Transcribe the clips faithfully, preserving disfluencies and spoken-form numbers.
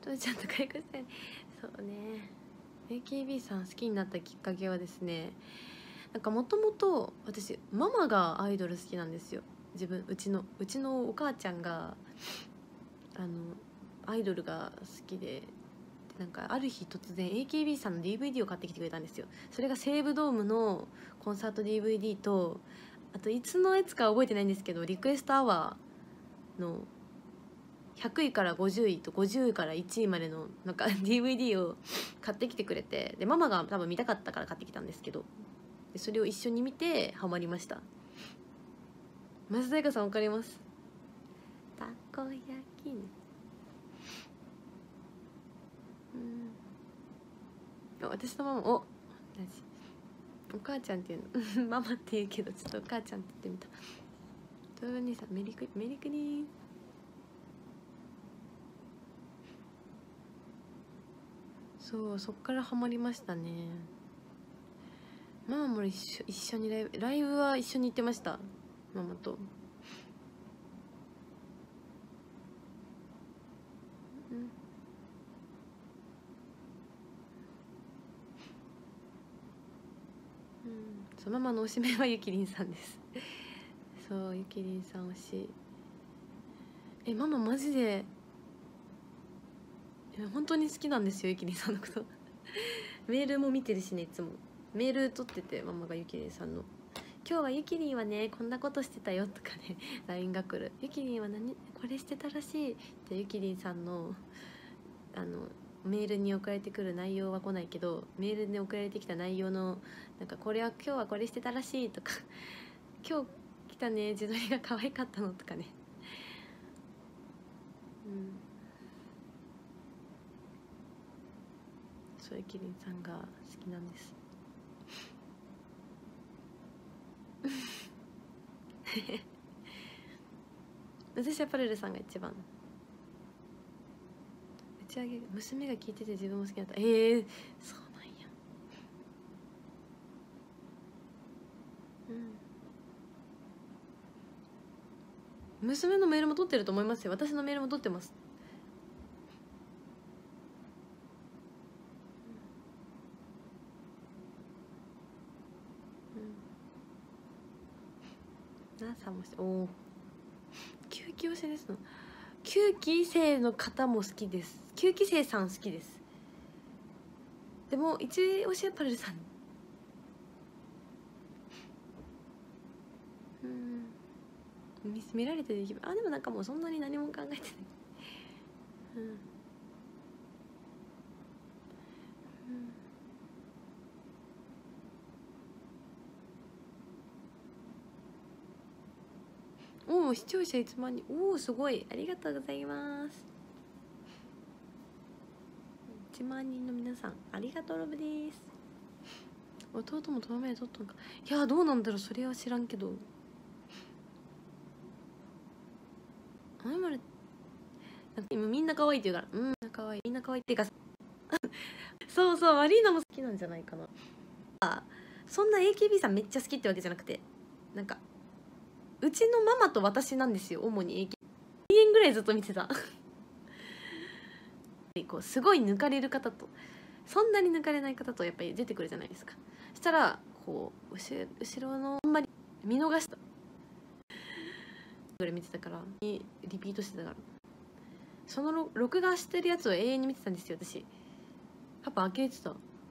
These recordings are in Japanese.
とちゃんと開花したい。そうね、 エーケービー さん好きになったきっかけはですね、なんかもともと私ママがアイドル好きなんですよ。自分うちのうちのお母ちゃんがあのアイドルが好きで、なんかある日突然 エーケービー さんの ディーブイディー を買ってきてくれたんですよ。それが西武ドームのコンサート ディーブイディー と、あといつのやつか覚えてないんですけど、リクエストアワーのひゃくいからごじゅういとごじゅういからいちいまでのなんか ディーブイディー を買ってきてくれて、でママが多分見たかったから買ってきたんですけど、でそれを一緒に見てハマりました。増田彩香さんわかります？たこ焼きね。うん、私のママ、おお母ちゃんっていうのママって言うけどちょっとお母ちゃんって言ってみた。トヨ兄さんメリクリメリクリ。そう、そっからハマりましたね。ママも一緒一緒にライブライブは一緒に行ってました、ママと。うん、うん、そうママの推しメンはゆきりんさんですそうゆきりんさん推し。えマママジで本当に好きなんですよ、ゆきりんさんのことメールも見てるしね、いつもメール取ってて、ママがゆきりんさんの今日はゆきりんはねこんなことしてたよとかねライン が来る。ゆきりんは何これしてたらしいってゆきりんさんのあのメールに送られてくる内容は来ないけど、メールで送られてきた内容のなんかこれは今日はこれしてたらしいとか今日来たね自撮りが可愛かったのとかね。うん、そうゆきりんさんが好きなんです私はパルルさんが一番。打ち上げ娘が聞いてて自分も好きだった。えー、そうなんや。うん、娘のメールも取ってると思いますよ。私のメールも取ってます。うん、なさんもして、おおきゅうき推しですの。きゅうき生の方も好きです。きゅうき生さん好きです。でも一推しはパルルさん。うん、見見られてできる。あでもなんかもうそんなに何も考えてない。うん、うん、おお視聴者いちまんにん。おおすごい、ありがとうございます。いちまんにんの皆さんありがとうロブです。弟も透明で撮ったのか。いやどうなんだろう、それは知らんけど。あまる今みんな可愛いって言うから、うん可愛いみんな可愛いっていうかそうそう、マリーナも好きなんじゃないかな。あそんな エーケービー さんめっちゃ好きってわけじゃなくて、なんかうちのママと私なんですよ、主に エーケービー。にねんぐらいずっと見てたこうすごい抜かれる方とそんなに抜かれない方とやっぱり出てくるじゃないですか。そしたらこう後ろのあんまり見逃したぐらい見てたからリピートしてたから、その録画してるやつを永遠に見てたんですよ私。パパ開けてた。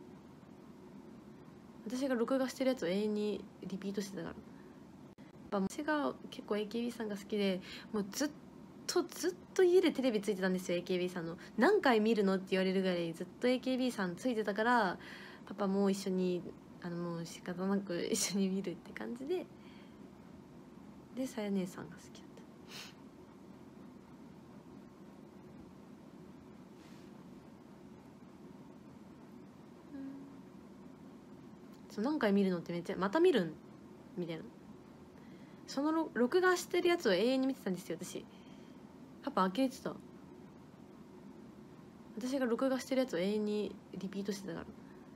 私が録画してるやつを永遠にリピートしてたから。私が結構 エーケービー さんが好きで、もうずっとずっと家でテレビついてたんですよ。 エーケービー さんの何回見るのって言われるぐらいずっと エーケービー さんついてたから、パパも一緒にあのもう仕方なく一緒に見るって感じで、でさや姉さんが好きだった。そう何回見るのってめっちゃまた見るんみたいな。その録画してるやつを永遠に見てたんですよ私。パパ開けてた。私が録画してるやつを永遠にリピートしてたから。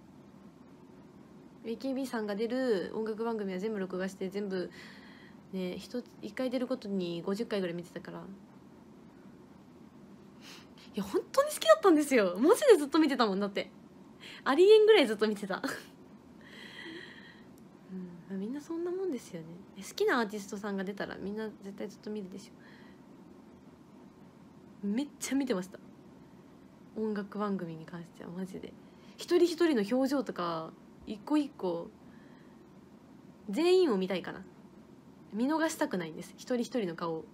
エーケービー さんが出る音楽番組は全部録画して全部ね、いっかい出ることにごじゅっかいぐらい見てたから。 いや本当に好きだったんですよ。マジでずっと見てたもん。だってありえんぐらいずっと見てたうん、みんなそんなもんですよね。好きなアーティストさんが出たらみんな絶対ずっと見るでしょ。めっちゃ見てました。音楽番組に関してはマジで一人一人の表情とか一個一個全員を見たいから見逃したくないんです、一人一人の顔を。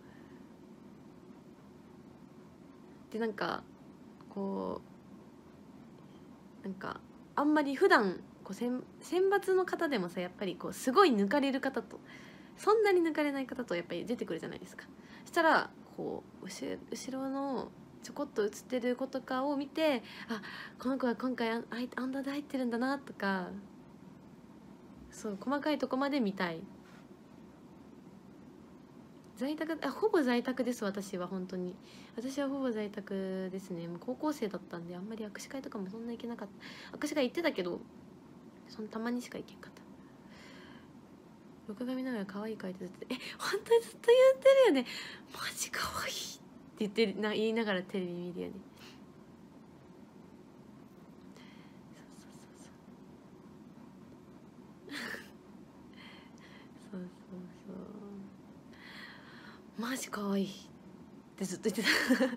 でなんかこうなんかあんまり普段こう選選抜の方でもさ、やっぱりこうすごい抜かれる方とそんなに抜かれない方とやっぱり出てくるじゃないですか。そしたらこう後後ろのちょこっと映ってる子とかを見て、あ、この子は今回アンアンダーで入ってるんだなとか、そう細かいとこまで見たい。在宅、あ、ほぼ在宅です。私は本当に私はほぼ在宅ですね。もう高校生だったんであんまり握手会とかもそんな行けなかった。握手会行ってたけどそのたまにしか行けんかった。録画見ながら可愛い書いてずっと「え本当にずっと言ってるよね、マジ可愛い」って言ってるな、言いながらテレビ見るよね。そうそうそうそうそうマジ可愛いってずっと言ってた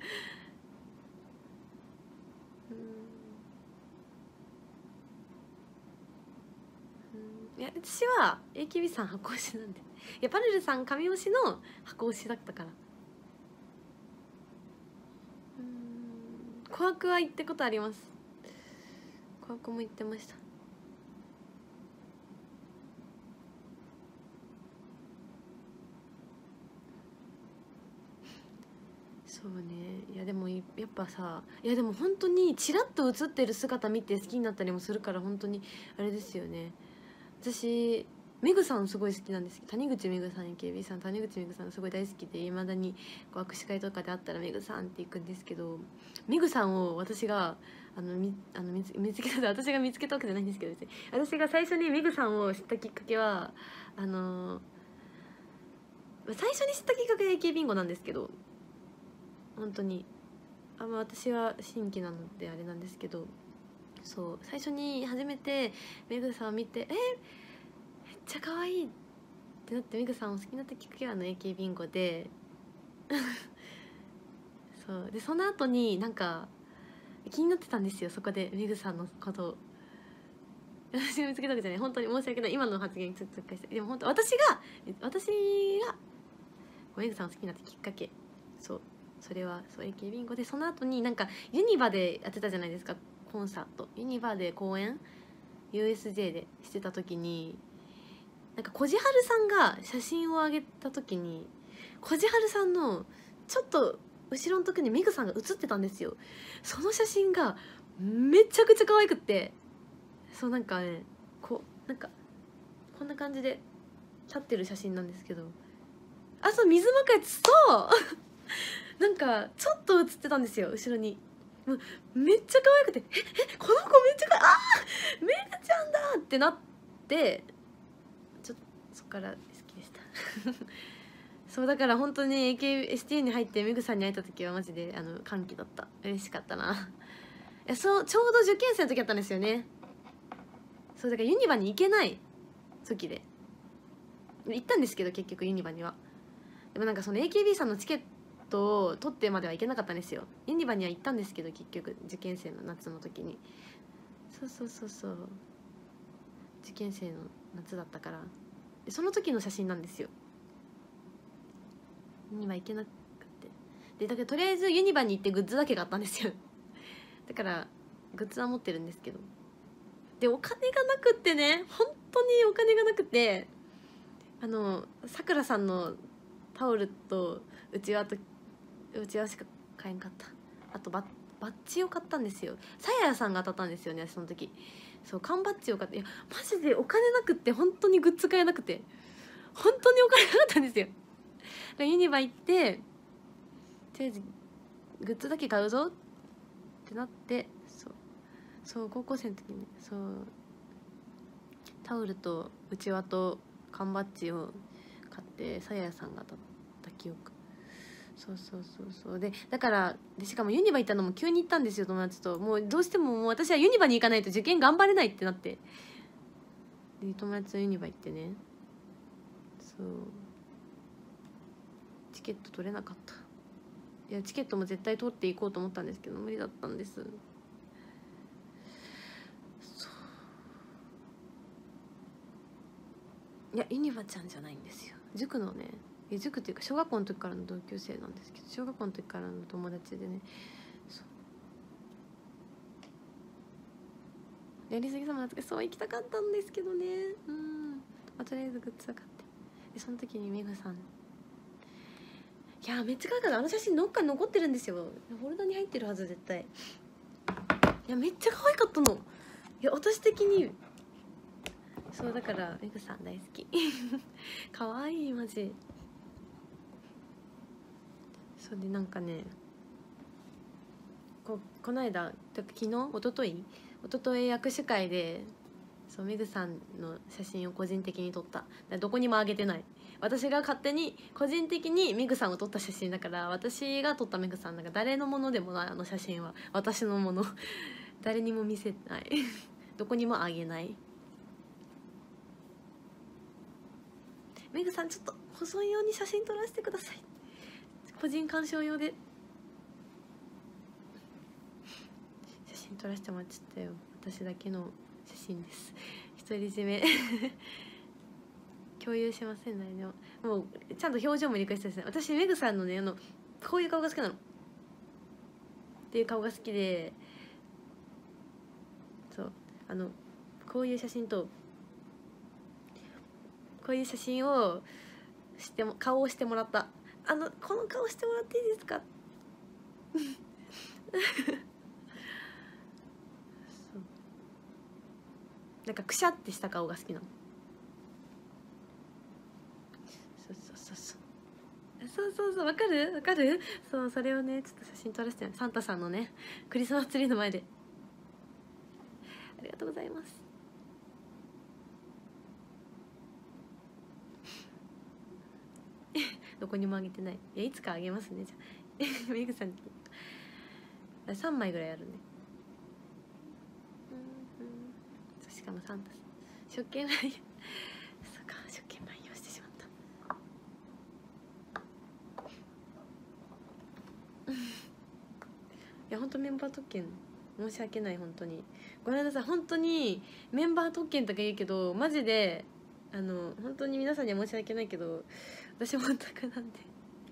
いや私は エーケービー さん箱推しなんで、いやパルルさん神推しの箱推しだったから。うん、琥珀は行ったことあります。琥珀も行ってました。そうね。いやでもやっぱさ、いやでも本当にチラッと映ってる姿見て好きになったりもするから、本当にあれですよね。私メグさんすごい好きなんですけど、谷口メグさん エーケービー さん谷口メグさんすごい大好きで、いまだにこう握手会とかで会ったらメグさんって行くんですけど、メグさんを私があのみあの見つ見つけた私が見つけたわけじゃないんですけど、別に私が最初にメグさんを知ったきっかけはあの最初に知ったきっかけで エーケー ビンゴなんですけど、本当にあんま私は新規なのであれなんですけど、そう最初に初めてメグさんを見てえめっちゃ可愛いってなって、メグさんを好きになったきっかけはあの エーケー ビンゴでそうでその後になんか気になってたんですよ、そこでメグさんのことを。私が見つけたわけじゃない、本当に申し訳ない、今の発言にちょっと返して。でも本当私が私がメグさんを好きになったきっかけ、そうそれはそう エーケー ビンゴで、その後になんかユニバでやってたじゃないですか、コンサート。ユニバで公演 ユーエスジェー でしてた時に、なんかこじはるさんが写真を上げた時にこじはるさんのちょっと後ろの時にメグさんが写ってたんですよ。その写真がめちゃくちゃ可愛くって、そうなんかね、こうなんかこんな感じで立ってる写真なんですけど、あ、そう水まかやつ、そうなんかちょっと写ってたんですよ後ろに。もうめっちゃ可愛くて、ええこの子めっちゃ可愛い、あーメグちゃんだってなって、ちょっとそっから好きでしたそうだから本当に エーケーエスティー に入ってメグさんに会えた時はマジであの歓喜だった。嬉しかったな。いやそうちょうど受験生の時だったんですよね。そうだからユニバに行けない時で行ったんですけど、結局ユニバには。でもなんかその エーケービー さんのチケットを取ってまでは行けなかったんですよ。ユニバには行ったんですけど結局受験生の夏の時に。そうそうそうそう受験生の夏だったから、でその時の写真なんですよ。ユニバ行けなくて、でだけどとりあえずユニバに行ってグッズだけ買ったんですよだからグッズは持ってるんですけど、でお金がなくってね、本当にお金がなくて、あのさくらさんのタオルとうちわとうちわしか買えんかった。あとバッバッジを買ったんですよ。さややさんが当たったんですよね、その時。そう缶バッジを買って、いやマジでお金なくって、本当にグッズ買えなくて、本当にお金なかったんですよ。ユニバ行ってとりあえずグッズだけ買うぞってなって、そうそう高校生の時にね、そうタオルとうちわと缶バッジを買ってさややさんが当たった記憶。 そうそうそうそうで、だからでしかもユニバ行ったのも急に行ったんですよ、友達と。もうどうしてももう私はユニバに行かないと受験頑張れないってなって、で友達とユニバ行ってね、そうチケット取れなかった。いやチケットも絶対取っていこうと思ったんですけど無理だったんです。そういやユニバちゃんじゃないんですよ、塾のね、塾っていうか小学校の時からの同級生なんですけど、小学校の時からの友達でね、そうやりすぎ様懐かしそう行きたかったんですけどね、うん、まあ、とりあえずグッズは買って、でその時にメグさん、いやめっちゃ可愛かった。あの写真どっかに残ってるんですよ、フォルダに入ってるはず絶対。いやめっちゃ可愛かったの。いや私的にそうだからメグさん大好き可愛いマジ。そうでなんかね、ここの間昨日一昨日一昨日握手会でそうメグさんの写真を個人的に撮った。どこにもあげてない、私が勝手に個人的にメグさんを撮った写真だから、私が撮ったメグさんなんか誰のものでもない。あの写真は私のもの誰にも見せないどこにもあげない。メグさんちょっと保存用に写真撮らせてください、個人鑑賞用で写真撮らせてもらっちゃったよ。私だけの写真です、独り占め共有しませんね。でももうちゃんと表情もリクエストですね。私メグさんのねあのこういう顔が好きなのっていう顔が好きで、そうあのこういう写真とこういう写真をしても顔をしてもらった。あのこの顔してもらっていいですかそうなんかくしゃってした顔が好きなの。そうそうそうそうそうそうそうわかるわかる。そうそれをねちょっと写真撮らせて、サンタさんのねクリスマスツリーの前で。ありがとうございます。どこにもあげてない。いやいつかあげますねじゃあメグさんにさんまいぐらいあるね。うんうん、しかもサンタさん食券乱用そうか食券乱用してしまったいや本当メンバー特権申し訳ない、本当にごめんなさい。本当にメンバー特権とか言うけどマジであの本当に皆さんには申し訳ないけど私もオタクなんで、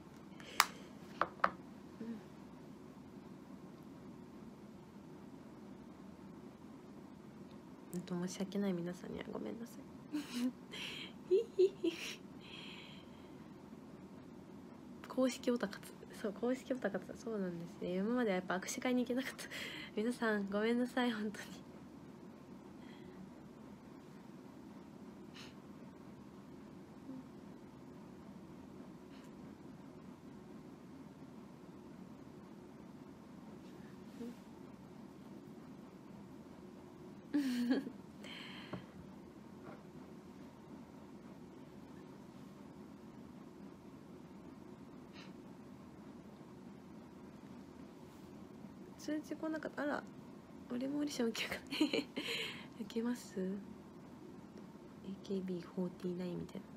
うん、本当申し訳ない。皆さんにはごめんなさい公式オタ活、そう公式オタ活そうなんですね。今まではやっぱ握手会に行けなかった皆さんごめんなさい本当に通知来なかった。あら俺もオーディション受けようか受けます エーケービーフォーティーナイン みたいな。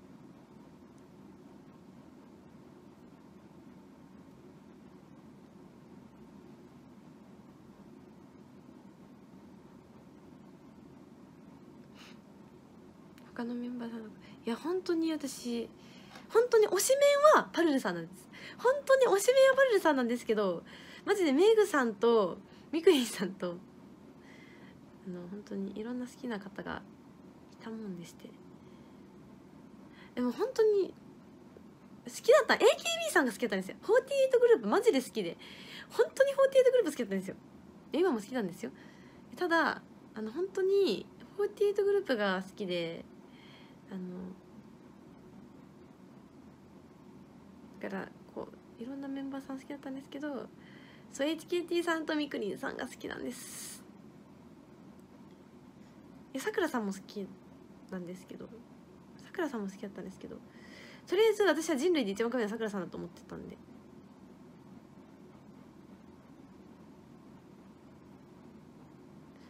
他のメンバーさん、いや本当に私本当に推しメンはパルルさんなんです。本当に推しメンはパルルさんなんですけど、マジでメグさんとミクリンさんとあの本当にいろんな好きな方がいたもんでして、でも本当に好きだった エーケービー さんが好きだったんですよ。フォーティーエイトグループマジで好きで、本当にフォーティーエイトグループ好きだったんですよ。今も好きなんですよ。ただあの本当にフォーティーエイトグループが好きで、あのだからこういろんなメンバーさん好きだったんですけど、そう エイチケーティー さんとみくりんさんが好きなんです。さくらさんも好きなんですけど、さくらさんも好きだったんですけど、とりあえず私は人類で一番可愛いのはさくらさんだと思ってたんで、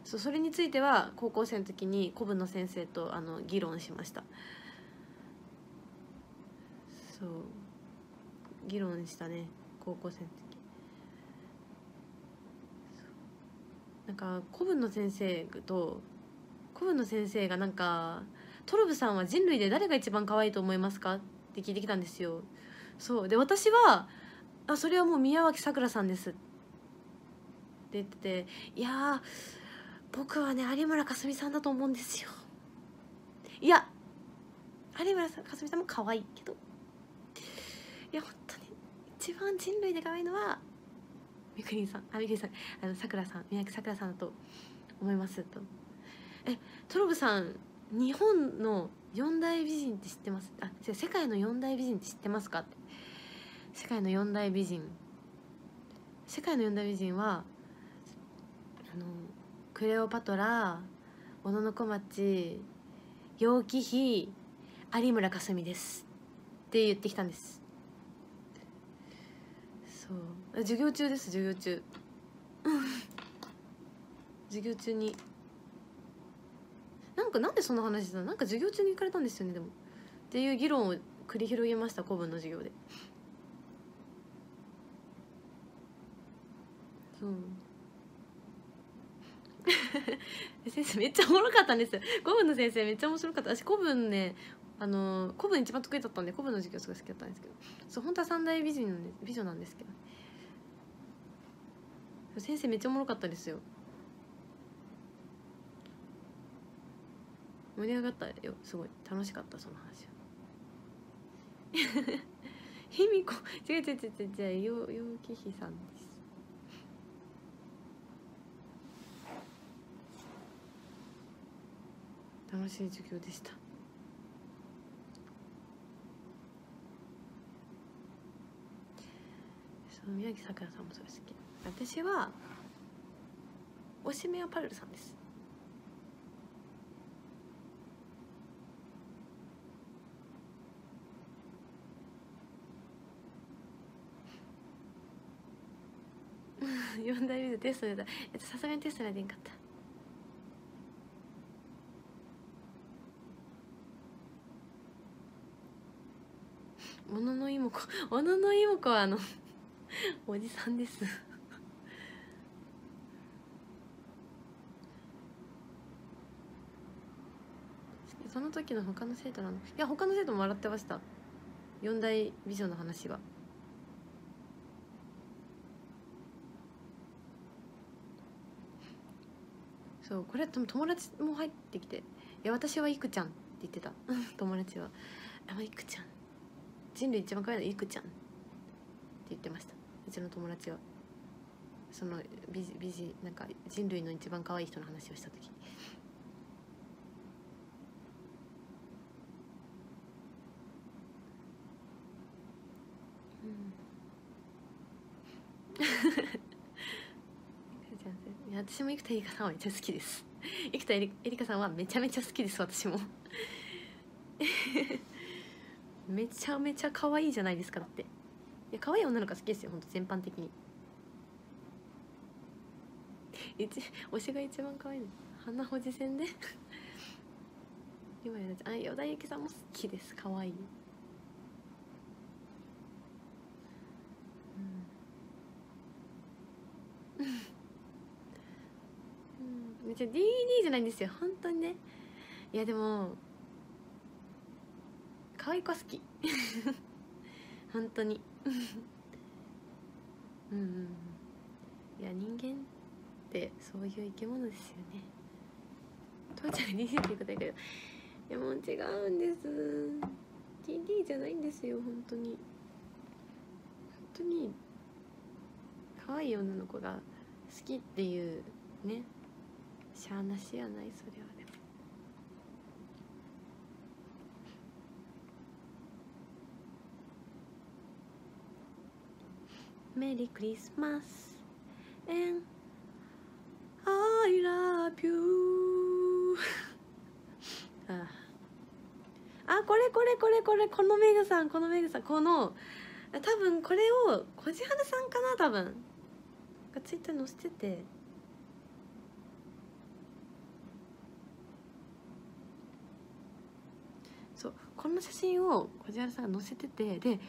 そう、それについては高校生の時に古文の先生とあの議論しました。そう議論したね、高校生の時。なんか古文の先生と古文の先生がなんか「トロブさんは人類で誰が一番可愛いと思いますか?」って聞いてきたんですよ。そうで私は「あそれはもう宮脇さくらさんです」って言ってて「いやー僕はね有村架純さんだと思うんですよ」。いや有村架純さんも可愛いけど、いや本当に一番人類で可愛いのはみくりんさん、あみくりんさん、あのさくらさん、宮脇さくらさんだと思いますと。えトロブさん日本の四大美人って知ってます？あ世界の四大美人って知ってますかって。世界の四大美人世界の四大美人はあのクレオパトラ、小野小町、楊貴妃、有村架純ですって言ってきたんです。そう授業中です、授業中授業中になんかなんでそんな話したの、なんか授業中に行かれたんですよねでもっていう議論を繰り広げました、古文の授業で。そう先生めっちゃおもろかったんですよ、古文の先生めっちゃ面白かった。私古文ねあの古文一番得意だったんで古文の授業すごい好きだったんですけど、そう本当は三大美人なんで美女なんですけど、先生めっちゃおもろかったですよ。盛り上がったよ、すごい楽しかった、その話は卑弥呼違う違う違う違う、楊貴妃さんです。楽しい授業でした。そう宮城さくらさんもそれ好き。私は推しメはパルルさんです。四大美女テストでださすがにテストでんかった。小野妹子小野妹子はあのおじさんですその時の他の生徒なの、いや他の生徒も笑ってました、四大美女の話は。そうこれ友達も入ってきて「いや私はいくちゃん」って言ってた友達は「あいくちゃん人類一番可愛いのいくちゃん」って言ってました、うちの友達は。その美美人なんか人類の一番可愛い人の話をした時いや私も生田絵梨花さんはめっちゃ好きです生田絵梨花さんはめちゃめちゃ好きです、私もめちゃめちゃ可愛いじゃないですか。だっていや可愛い女の子好きですよ、ほんと全般的に。一推しが一番可愛いの花ほじ戦で今やあ与田由紀さんも好きです、可愛い。うんうん、めっちゃ ディーディー じゃないんですよ本当にね。いやでも可愛い子好き本当にうんうんいや人間ってそういう生き物ですよね。父ちゃんが ディーディー っていうことだけど、いやもう違うんです、 ディーディー じゃないんですよ本当に。本当に可愛い女の子が好きっていうね、しゃあなしやないそれは。でもメリークリスマス and I love you ああこれこれこれこれこのメグさんこのメグさんこの多分これをこじはるさんかな多分がツイッターに載せてて、 この写真をこじはるさんが載せてて、でえ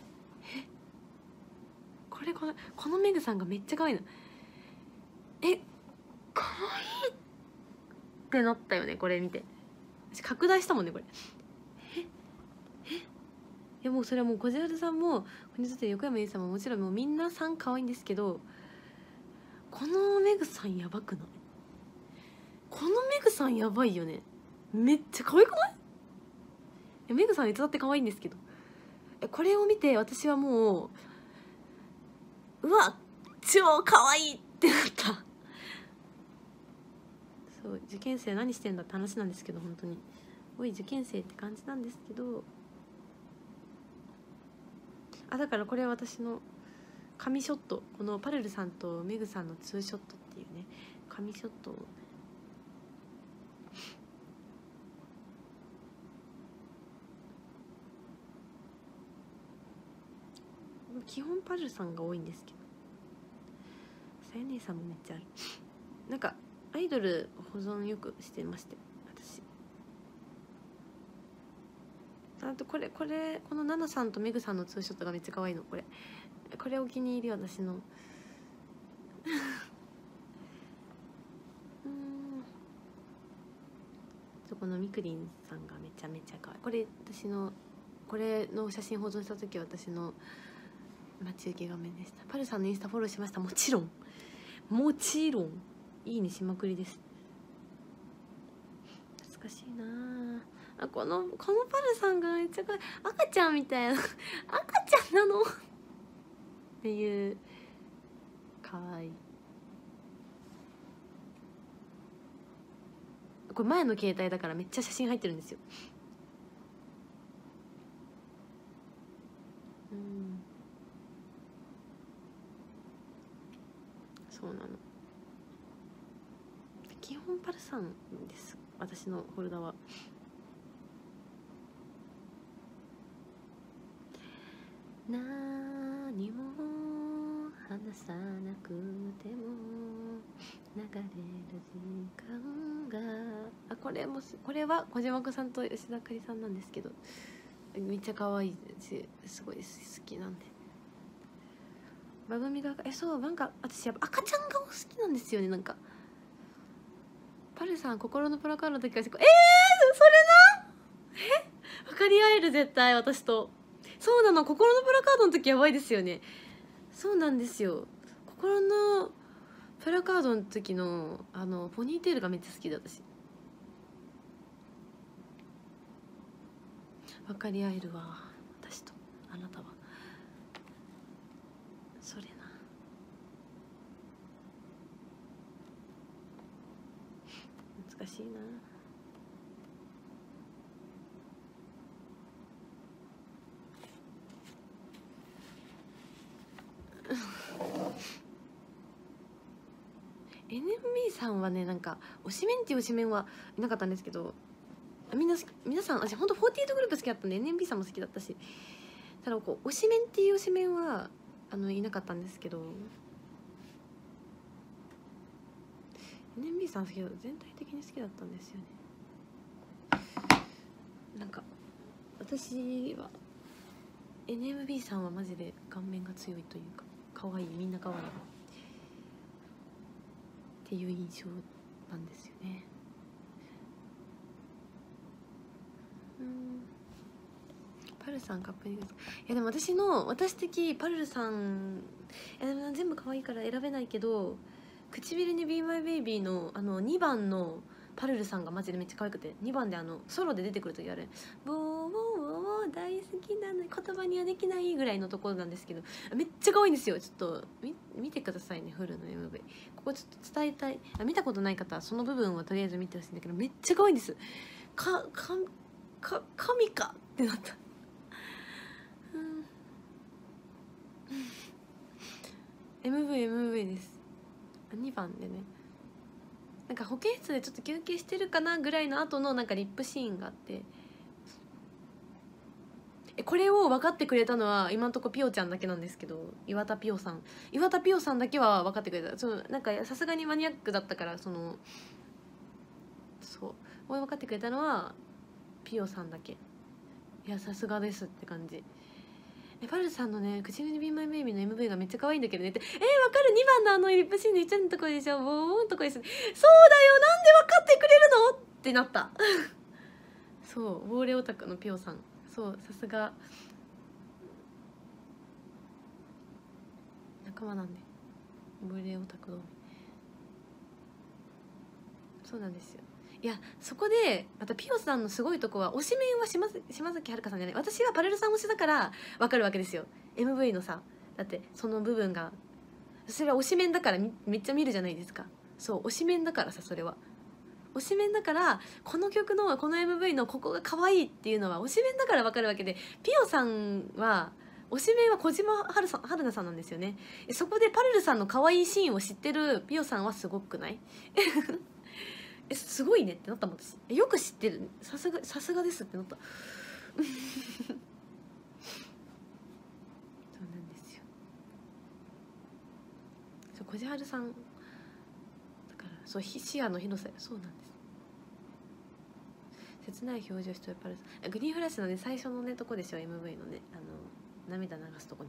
これこのこのメグさんがめっちゃ可愛いの。え可愛いってなったよね。これ見て私拡大したもんねこれ。ええいやもうそれはもうこじはるさんもこにとって横山由依さんももちろんもうみんなさん可愛いんですけど、このメグさんやばくない？このメグさんやばいよね。めっちゃ可愛くない？いやメグさんいつだって可愛いんですけど、これを見て私はもううわ超可愛いってなった。そう受験生何してんだって話なんですけど、本当におい受験生って感じなんですけど、あだからこれは私の神ショット、このパルルさんとメグさんのツーショットっていうね神ショットを基本パルルさんが多いんですけど、さや姉さんもめっちゃある。なんかアイドル保存よくしてまして私。あとこれこれこのナナさんとメグさんのツーショットがめっちゃ可愛いの。これこれお気に入り私のうんそこのみくりんさんがめちゃめちゃ可愛い。これ私のこれの写真保存した時は私の待ち受け画面でした。パルさんのインスタフォローしました。もちろんもちろんいいねしまくりです。懐かしいなあ。このこのパルさんがめっちゃ可愛い。赤ちゃんみたいな赤ちゃんなのっていう可愛い。これ前の携帯だからめっちゃ写真入ってるんですよ。うんそうなの。基本パルさんです私のフォルダは。何も話さなくても流れる時間が、あこれもこれは小島さんと吉田あかりさんなんですけど、めっちゃ可愛いしすごい好きなんで。番組がえそうなんか私やっぱ赤ちゃん顔好きなんですよね。なんかパルさん心のプラカードの時からえー、それなえ分かり合える絶対私と。そうなの心のプラカードの時やばいですよね。そうなんですよ。心のプラカードの時のあのポニーテールがめっちゃ好きで私。分かり合えるわ私とあなたは。それな懐かしいな。エヌエムビー さんはねなんか推しメンっていう推しメンはいなかったんですけど、みんな皆さん私本当フォーティーエイトグループ好きだったんで エヌエムビー さんも好きだったし、ただこう推しメンっていう推しメンはあのいなかったんですけど、 エヌエムビー さん好きだ全体的に好きだったんですよね。なんか私は エヌエムビー さんはマジで顔面が強いというか可愛い、みんな可愛いっていう印象なんですよね。うんパルさんかっこいいです。いやでも私の私的パルルさんいやでも全部可愛いから選べないけど、唇に Be My Baby のあのにばんのパルルさんがマジでめっちゃ可愛くて、にばんであのソロで出てくる時ある「ボーボーボー大好きなのに言葉にはできない」ぐらいのところなんですけど、めっちゃ可愛いんですよ。ちょっとみ見てくださいねフルの エムブイ。 ここちょっと伝えたい、あ見たことない方はその部分はとりあえず見てほしいんだけど、めっちゃ可愛いんです。かかか神かってなった。うん エムブイエムブイ です。にばんでねなんか保健室でちょっと休憩してるかなぐらいの後のなんかリップシーンがあって、えこれを分かってくれたのは今んとこピオちゃんだけなんですけど、岩田ピオさん岩田ピオさんだけは分かってくれた。そのなんかさすがにマニアックだったからそのそう分かってくれたのはピオさんだけいやさすがですって感じ。えパルさんのね「口にビーマイベイビー」の エムブイ がめっちゃ可愛いんだけどねってえー、わかるにばんのあのリップシーンの一番のとこでしょボーンとこですね。そうだよなんで分かってくれるのってなったそうウォーレオタクのピオさんそうさすが仲間なんでウォーレオタク同盟そうなんですよ。いやそこでまたピオさんのすごいとこは推しメンは島島崎遥香さんじゃない私はパレルさん推しだから分かるわけですよ エムブイ のさだってその部分がそれは推しメンだからめっちゃ見るじゃないですか。そう推しメンだからさそれは推しメンだからこの曲のこの エムブイ のここが可愛いっていうのは推しメンだから分かるわけでピオさんは推しメンは小島春さん春菜さんなんですよね。そこでパレルさんの可愛いシーンを知ってるピオさんはすごくないえすごいねってなったもん私よく知ってるさすがさすがですってなったそうなんですよ。そう小島春さんだからそう視野の広さそうなんです。切ない表情してるパルさんグリーンフラッシュのね最初のねとこでしょ エムブイ のねあの涙流すとこね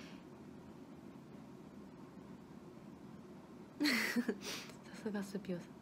さすがスピオさん